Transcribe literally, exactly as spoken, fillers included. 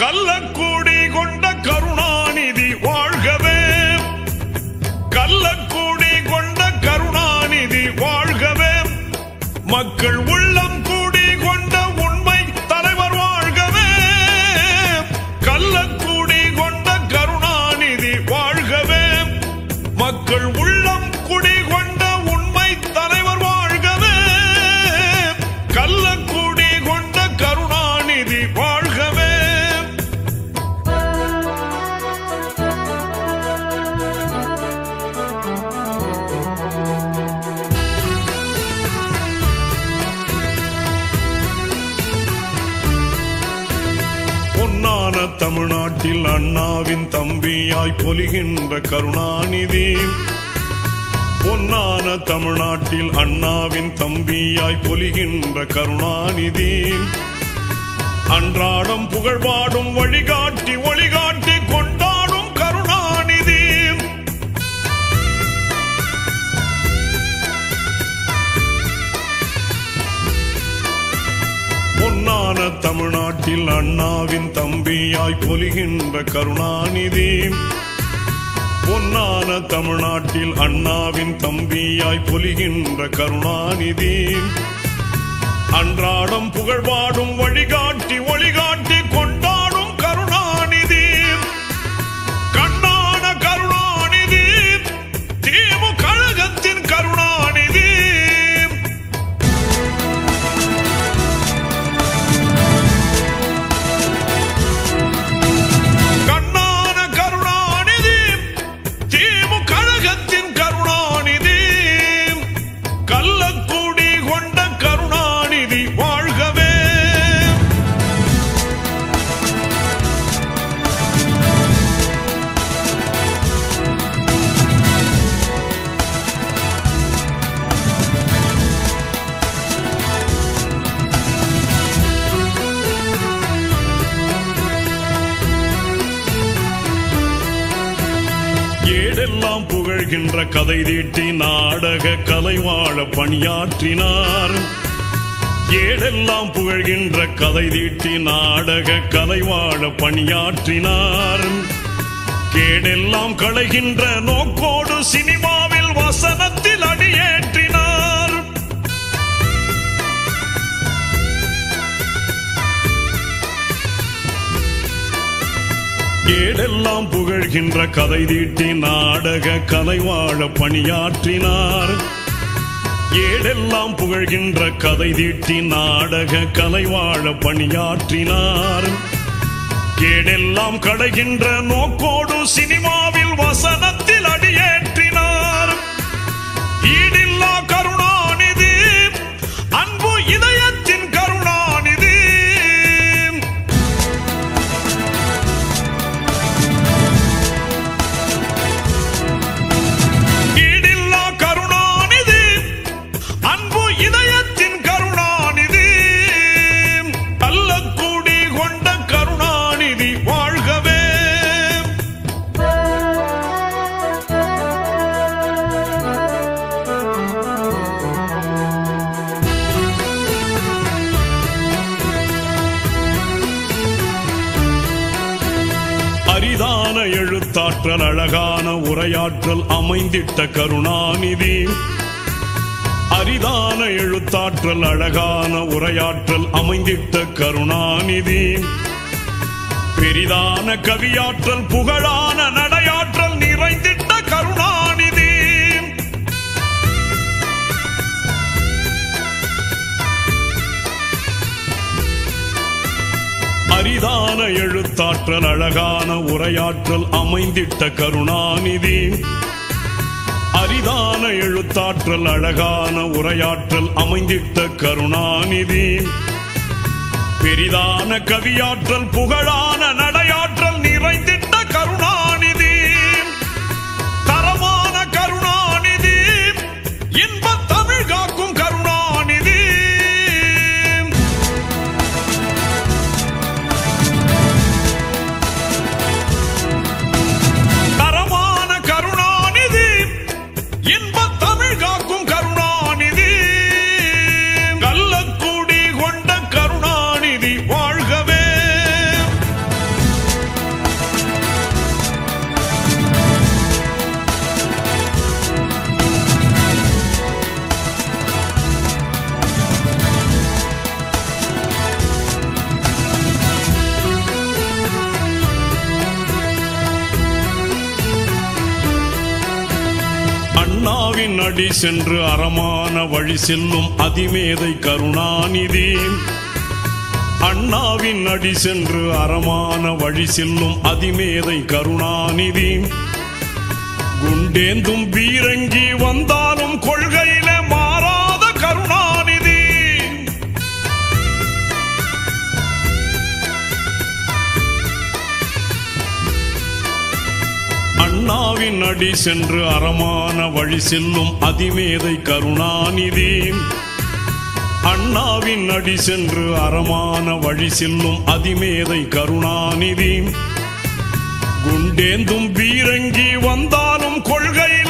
கள்ளக்கூடி கொண்ட கருணாநிதி வாழ்கவே, கள்ளக்கூடி கொண்ட கருணாநிதி வாழ்கவே, மக்கள் உள்ளம் கூடி கொண்ட உண்மை தலைவர் வாழ்கவே, கள்ளக்கூடி கொண்ட கருணாநிதி வாழ்கவே, மக்கள் உள்ளம் குடி கொண்ட உண்மை தலைவர் வாழ்கவே, கள்ளக்கூடி கொண்ட கருணாநிதி வாழ்கவே. பொன்னான தமிழ்நாட்டில் அண்ணாவின் தம்பியாய் பொலிகின்ற கருணாநிதி, பொன்னான தமிழ்நாட்டில் அண்ணாவின் தம்பியாய் பொலிகின்ற கருணாநிதி, அன்றாடம் புகழ்பாடும் வழிகாட்டி ஒளிகாட்டி கொண்டாடும் கருணாநிதி, பொன்னான தமிழ்நாட்டில் அண்ணாவின் தம்பியாய் பொலிகின்ற கருணாநிதி, பொன்னான தமிழ்நாட்டில் அண்ணாவின் தம்பியாய் பொலிகின்ற கருணாநிதி, அன்றாடம் புகழ்பாடும் வழிகாட்டி ஒளிகாட்டி கொண்டாடும் கருணாநிதி, கண்ணான கருணாநிதி, திமுக கழகத்தின் கருணாநிதி, கண்ணான கருணாநிதி, திமுக கழகத்தின் கருணாநிதி, கள்ளக்கூடி கொண்ட கருணாநிதி வாழ்கவே. ஏடெல்லாம் புகழ்கின்ற கதை தீட்டி நாடக கலைவாழ பணியாற்றினார், ஏடெல்லாம் புகழ்கின்ற கதை தீட்டி நாடக கலைவாழ பணியாற்றினார், கேடெல்லாம் களைகின்ற நோக்கோடு சினிமாவில் வசனத்தில் அடியேற்றினார், ஏடெல்லாம் புகழ்கின்ற கதை தீட்டி நாடக கலைவாழ பணியாற்றினார், ஏடெல்லாம் புகழ்கின்ற கதை தீட்டி நாடக கலைவாழ பணியாற்றினார், கேடெல்லாம் களைகின்ற நோக்கோடு சினிமாவில் வசனத்தில் அடியேற்றினார், ஈடில்லா கருணாநிதி, அன்பு இதயத்தின் கருணாநிதி, ஈடில்லா கருணாநிதி, அன்பு இதயத்தின் கருணாநிதி, கள்ளக்கூடி கொண்ட கருணாநிதி வாழ்கவே. அரிதான எழுத்தாற்றல் அழகான உரையாற்றல் அமைந்திட்ட கருணாநிதி, அரிதான எழுத்தாற்றல் அழகான உரையாற்றல் அமைந்திட்ட கருணாநிதி, பெரிதான கவியாற்றல் புகழான நடையாற்றல் நிறைந்திட்ட கருணாநிதி, அரிதான எழுத்தாற்றல் அழகான உரையாற்றல் அமைந்திட்ட கருணாநிதி, அரிதான எழுத்தாற்றல் அழகான உரையாற்றல் அமைந்திட்ட கருணாநிதி, பெரிதான கவியாற்றல் புகழான நடையாற்றல் நிறைந்திட்ட கருணாநிதி, தரமான கருணாநிதி, இன்ப தமிழ் காக்கும் கருணாநிதி, தரமான கருணாநிதி, இன்ப தமிழ் காக்கும் கருணாநிதி, கள்ளக்கூடி கொண்ட கருணாநிதி வாழ்கவே. அடி சென்று அறமான வழி செல்லும் அதிமேதை கருணாநிதி அண்ணாவின் அடி சென்று அறமான வழி செல்லும் அதிமேதை கருணாநிதி குண்டேந்தும் பீரங்கி வந்தாலும் கொள்கையில மாறாத கருணாநிதி அண்ணாவின் அடி சென்று அறமான வழி செல்லும் அதிமேதை கருணாநிதி அண்ணாவின் அடி சென்று அறமான வழி செல்லும் அதிமேதை கருணாநிதி குண்டேந்தும் பீரங்கி வந்தாலும் கொள்கை